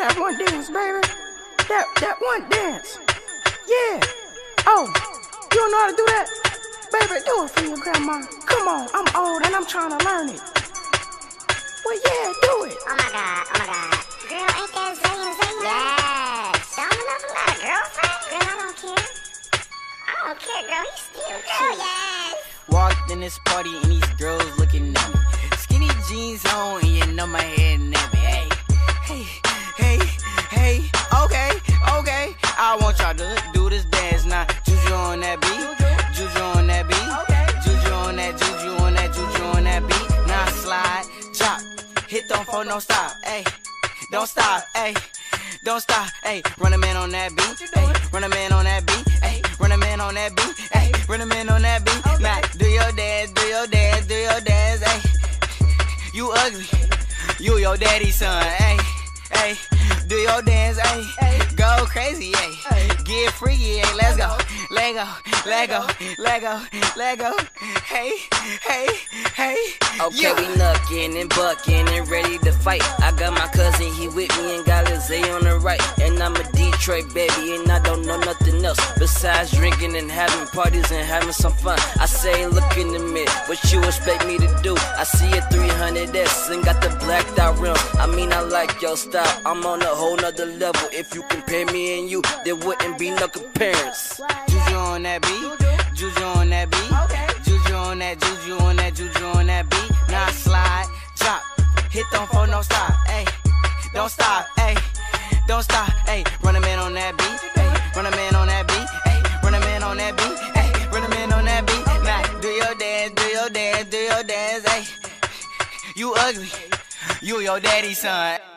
that one dance, baby. That one dance. Yeah. Oh, you don't know how to do that? Baby, do it for your grandma. Come on, I'm old and I'm trying to learn it. Well, yeah, do it. Oh my God, oh my God. Girl, ain't that Zayn? Yes. Don't enough got a girlfriend? Girl, I don't care. I don't care, girl. He's still cute. Yes. Walked in this party and these girls looking at me. Skinny jeans on and you know my head nappy. Hey, okay. I want y'all to do this dance now. Juju on that beat, juju on that beat, juju on that, juju on that, juju on that beat. Now slide, chop, hit don't fall, no stop, ayy. Don't stop, ayy. Don't stop, ayy. Run a man on that beat, ayy. Run a man on that beat, ayy. Run a man on that beat, ayy. Run a man on that beat. Now do your dance, do your dance, do your dance, ayy. You ugly, you your daddy's son, ayy. Ayy, do your dance, ayy. Go crazy, ayy. Get freaky, ayy. Let's go. Let go. Hey. Okay, we knuckin' and buckin' and ready to fight. I got my cousin, he with me and got Lizzie on the right. And I'm a Detroit baby and I don't know nothing else besides drinking and having parties and having some fun. I say look in the mirror, what you expect me to do? I see a 300S and got the blacked out rim. I mean I like your style, I'm on a whole nother level. If you compare me and you, there wouldn't be no comparison. Juju on that beat, juju on that beat, juju on that, juju on that, juju on that beat. Now slide, drop, hit don't fall, no stop, ayy. Don't stop, ayy. Don't stop, ayy. Run a man on that beat, ayy. Run a man on that beat, ayy. Run a man on that beat, ayy. Run a man on that beat. Now do your dance, do your dance, do your dance, ayy. You ugly, you your daddy's son.